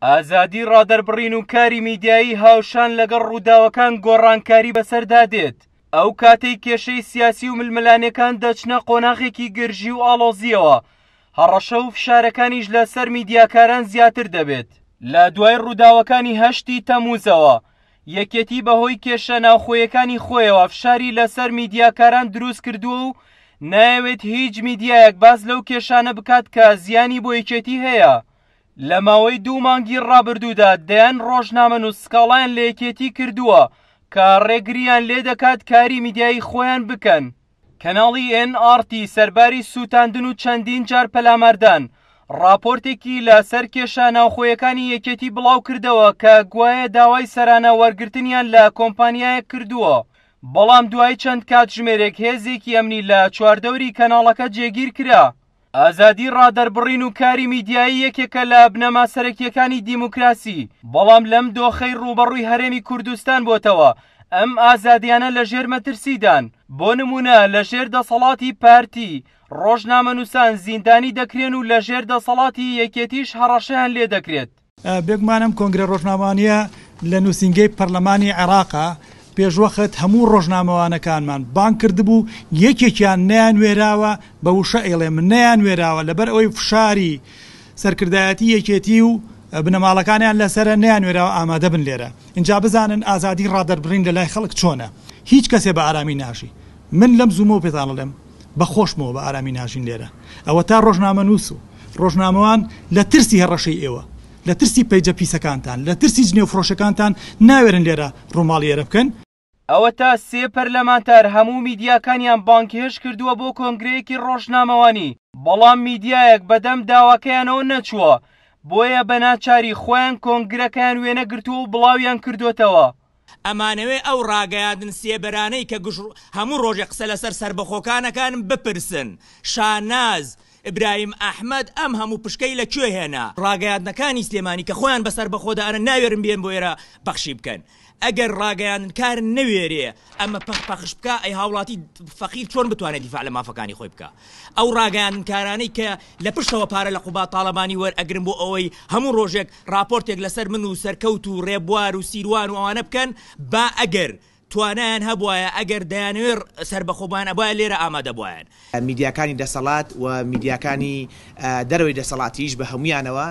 ئازادی ڕادەربڕین و کاری میدیایی هاوشان لەگەڵ ڕووداوەکان گۆڕانکاری بەسەردا دێت. ئەو کاتەی کێشەی سیاسی و ململانیەکان دەچنە قۆناغێکی گرژی و ئاڵۆزیەوە، هەڕەشە و فشارەکانیش لەسەر میدیاکاران زیاتر دەبێت. لە دوای ڕووداوەکانی 8 تەمووزەوە یەکێتی بەهۆی کێشە ناوخۆیەکانی خۆیەوە فشاری لەسەر میدیاکاران دروست کردووە و نایەوێت هیچ میدیایەک باس لەو کێشانە بکات کە زیانی بۆ یەکێتی هەیە. لە ماوەی 2 مانگی ڕابردوودا دەیان ڕۆژنامە نووسکاڵیان لە یەکێتی کردووە کە ڕێگریان لێ دەکات کاری میدیایی خۆیان بکەن. کەناڵی NRT سەرباری سووتاندن و چەندین جار پەلاماردان راپۆرتێکی لەسەر کێشە ناوخۆیەکانی یەکێتی بڵاو کردەوە کە گوایە داوای سەرانە وەرگرتنیان لە کۆمپانیایەک کردووە، بەڵام دوای چەند کاتژمێرێک هێزێکی ئەمنی لە چواردەوری کەناڵەکە جێگیر کرا. ئازادی ڕادەربڕین و کاری میدیایی یەکێکە لە بنەما سەرەکیەکانی دیموکراسی، بەڵام لەم دۆخەی ڕوبەڕووی هەرێمی کوردستان بۆتەوە ئەم ئازادیانە لە ژێر مەترسیدان. بۆ نمونە لە ژێر دەسەڵاتی پارتی ڕۆژنامەنووسان زیندانی دەکرێن و لە ژێر دەسەڵاتی یەکێتیش هەڕەشەیان لێ دەکرێت. بێگومانم کۆنگرە ڕۆژنامەوانیە لە نووسینگەی پەرلەمانی عێراقا پێشوەخت هەموو ڕۆژنامەوانەکانمان بانگ کردبوو، یەکێکیان نەیانوێراوە بە وشە ئێڵێ من نەیانوێراوە لەبەر ئەوەی فشاری سەرکردایەتی یەکێتی و بنەماڵەکانیان لەسرە نەیانوێراوە ئامادە بن لێرە. اینجا بزانن ئازادی ڕادەربڕین لە لای خەڵک چۆنە، هیچ کەسێ بە ئارامی ناژی. من لەم زوومەوە پێتان دەڵێم بەخۆشمەوە بە ئارامی ناژین لێرە. ئەوە تا ڕۆژنامە نووس و ڕۆژنامەوان لە ترسی هەڕەشەی ئێوە، لە ترسی پەیجە پیسەکانتان، لە ترسی جنێوفرۆشەکانتان ناوێرن لێرە ڕووماڵی ئێرە بکەن. ئەوە تا 3 پەرلەمانتار هەموو میدیاکانیان بانکهێش کردووە بۆ کۆنگرەیەکی ڕۆژنامەوانی، بەڵام میدیایەک بەدەم داواکەیانەوە نەچووە، بۆیە بە ناچاری خۆیان کۆنگرەکەیان وێنە گرتووە و بڵاویان کردوتەوە. ئەمانەوێ ئەو ڕاگەیاندن سێبەرانەی کە هەموو ڕۆژێ قسە لەسەر سربەخۆکانەکانم بپرسن. شاناز ئیبراهیم ئەحمەد ئەم هەموو پشکەی لەکوێ هێنا؟ ڕاگەیاندنەکانی سلێمانی کە خۆیان بەسەر بەخۆدانە ناوێرن بێن بۆ ئێرە بەخشی بکەن. ئەگەر ڕاگەیاندنکارن نەوێرێ ئەمە پەخش بکە، ئەی هاوڵاتی فەقیر چۆن بتوانێت دیفاع لە مافەکانی خۆی بکە؟ ئەو ڕاگەیاندنکارانەی کە لە پشتەوە پارە لە قوبا تاڵەبانی وەرئەگرن بۆ ئەوەی هەموو ڕۆژێک راپۆرتێک لەسەر من و سەرکەوت و ڕێبوار و سیروان و ئەوانە بکەن، با ئەگەر توانیان هەبوایە ئەگەر دەیانوێر سربەخۆبان ئەبوایە لێرە ئامادە بووایان. میدیاکانی دەسەڵات و میدیاکانی دەرەوەی دەسەڵاتیش بە هەمویانەوە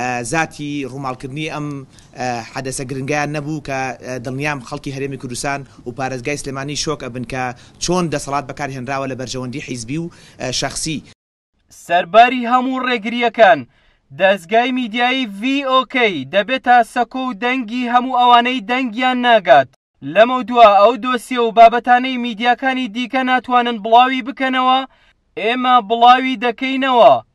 ذاتی ڕووماڵکردنی ئەم حەدەسە گرنگیان نەبوو کە دڵنیام خەڵکی هەرێمی کوردستان و پارێزگای سلێمانی شۆک ئەبن کە چۆن دەسەڵات بەکارهێنراوە لە بەرژەوەندی حیزبی و شەخسی. سەرباری هەموو ڕێگریەکان دەستگای میدیایی VOK دەبێتە سەکۆ و دەنگی هەموو ئەوانەی دەنگیان ناگات. لەمە دووە ئەو دۆسیە و بابەتانەی میدیاکانی دیکە ناتوانن بڵاوی بکەنەوە، ئێمە بڵاوی دەکەینەوە.